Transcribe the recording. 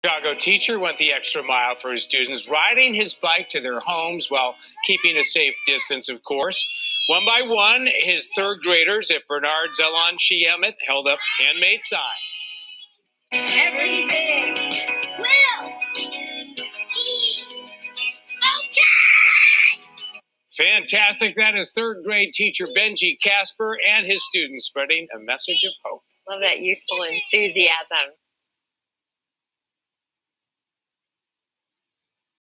Chicago teacher went the extra mile for his students, riding his bike to their homes while keeping a safe distance, of course. One by one, his third graders at Bernard Zell on Sheemet held up handmade signs. Everything will be okay. Fantastic. That is third grade teacher Benji Casper and his students spreading a message of hope. Love that youthful enthusiasm.